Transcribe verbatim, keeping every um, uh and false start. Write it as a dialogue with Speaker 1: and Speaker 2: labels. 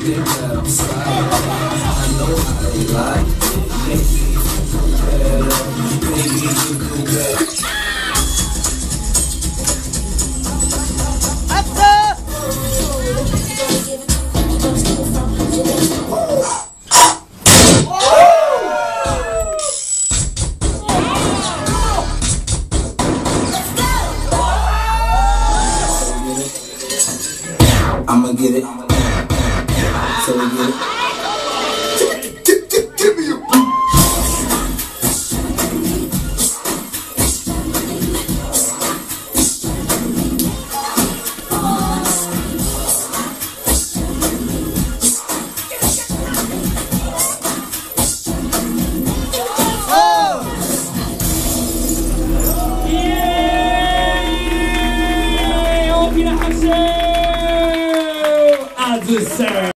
Speaker 1: think that I'm sliding. I know how they like it. Maybe you can do better. Maybe you can do better.
Speaker 2: Azsa!
Speaker 1: I'ma get it. So we get it. Give, give, give me a beat.
Speaker 3: Azsa.